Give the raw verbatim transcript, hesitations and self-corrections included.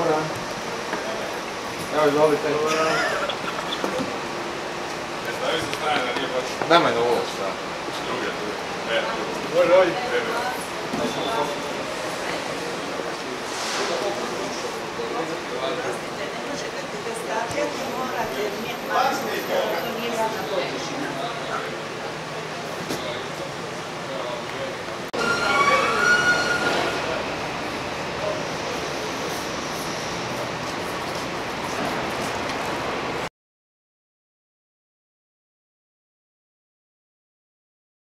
Dobar dan. Evo, izvolite. Dobar dan. Ne stavi se strane da nije baš... Nemoj na ovo šta. Druge, druge. Ne, druge. Dobar, dođi.